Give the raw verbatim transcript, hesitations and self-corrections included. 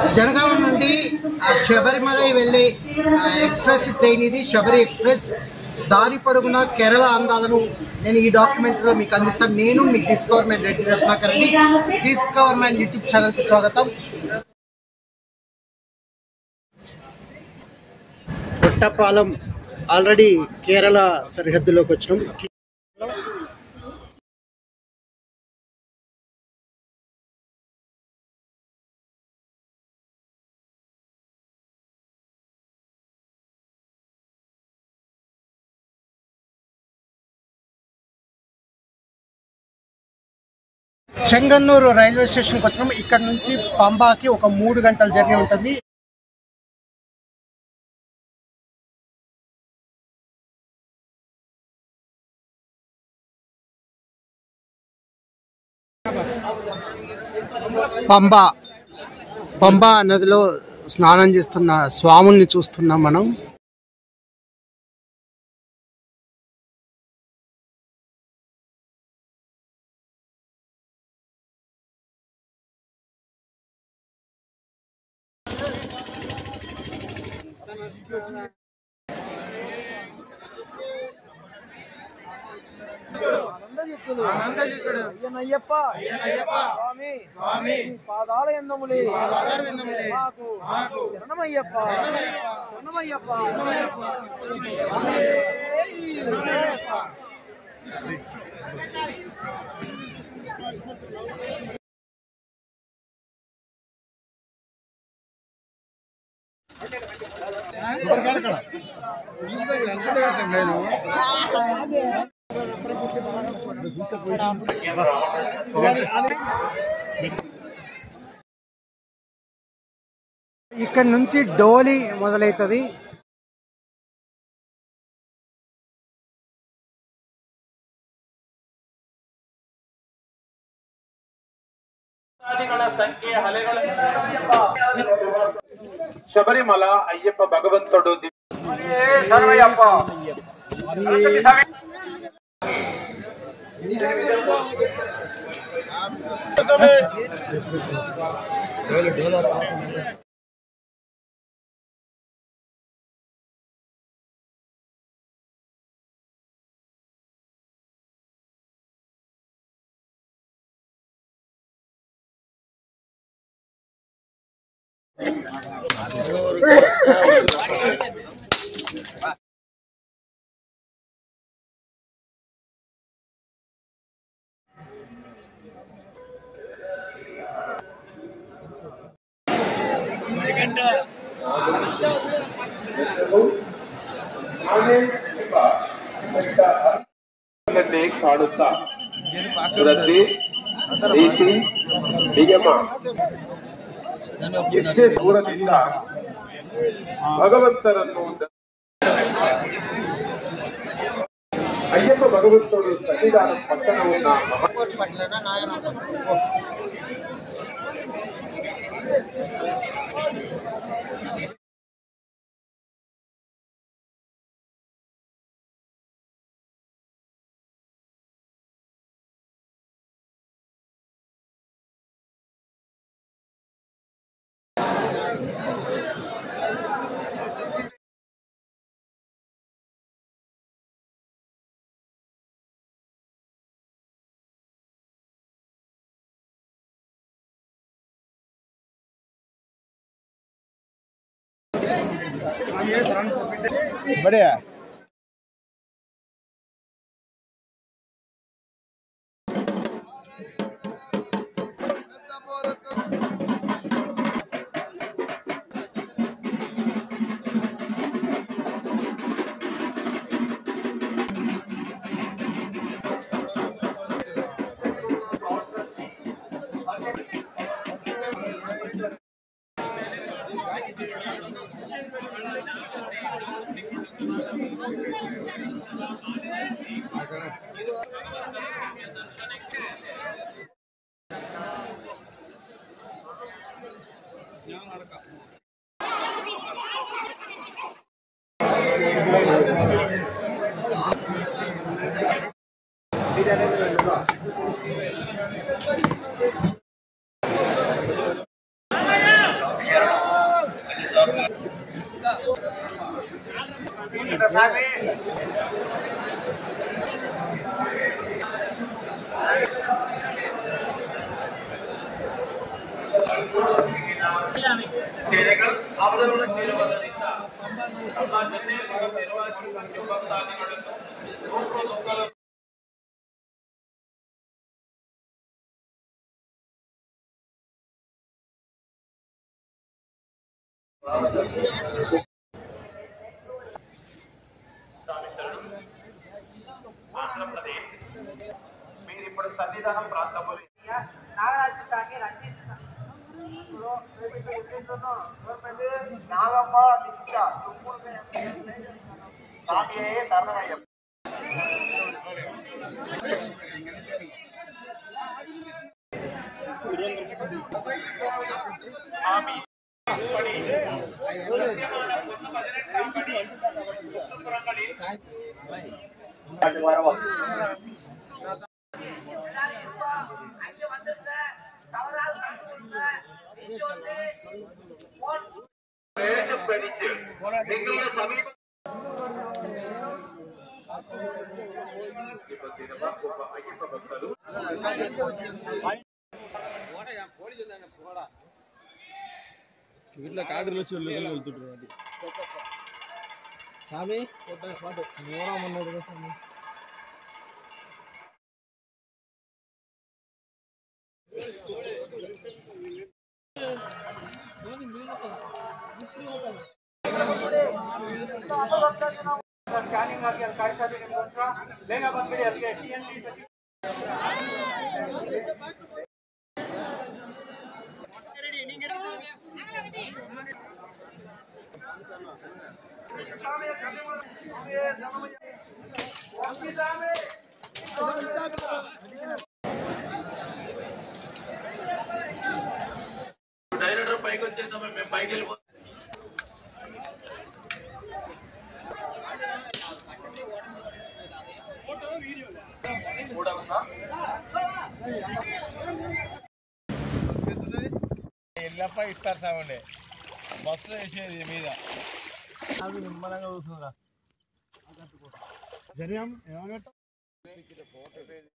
జనగామ నుండి శబరిమల వెళ్ళే express train ఇది, శబరి ఎక్స్ప్రెస్. దారి పొడుగున కేరళ అందాలను నేను ఈ డాక్యుమెంటరీలో మీకు అందిస్తాను. నేను మీ discover man Reddy Ratnakar Reddy. Discover man YouTube ఛానల్కి స్వాగతం. కొట్టపాలెం ఆల్రెడీ కేరళ సరిహద్దులోకి వచ్చినాం. చెంగన్నూరు రైల్వే స్టేషన్కి వచ్చినాం. ఇక్కడ నుంచి పంబాకి ఒక మూడు గంటల జర్నీ ఉంటుంది. పంబా పంబా నదిలో స్నానం చేస్తున్న స్వాముల్ని చూస్తున్నాం మనం. అయ్యనయ్యప్ప స్వామి స్వామి పాదాల యందములే మాకు శరణమయ్యప్ప శరణమయ్యప్ప. ఇక్కడ నుంచి డోలి మొదలవుతుంది. శబరిమల అయ్యప్ప భగవంతుడు ಕಾಡುತ್ತಾ ವೃದ್ಧಿ ರೀತಿ ನಿಯಮ ಎಷ್ಟೇ ದೂರದಿಂದ ಭಗವಂತರನ್ನು ಅಯ್ಯಪ್ಪ ಭಗವಂತರು ಸನ್ನಿಧಾನ ಪಟ್ಟಣವನ್ನ बढ़िया ఆంధ్రప్రదేశ్ మీరు ఇప్పుడు సన్నిధానం ప్రాంతంలో నాగమ్మ దీక్ష ధర్మయ్య നിങ്ങളുടെ സമീപ అయ్యప్ప భక్తులు వీటిలో కాడలు వచ్చి వెళ్తుంటారు స్వామి పాటు మోరామన్నాడు కదా స్వామి स्कैनिंग आ गया कार्ड शादी के दूसरा लेगा बस मेरे अभी टीएनटी रेडी नहीं कर డైరెక్టర్ పైకి వచ్చేసాం మేము పైకి వెళ్ళిపోతాం ఎల్లప్ప ఇస్తారు సామండి బస్సులో వేసేది మీద అది నిమ్మలంగా చూస్తున్నారా జరియాం ఏమన్నట్టు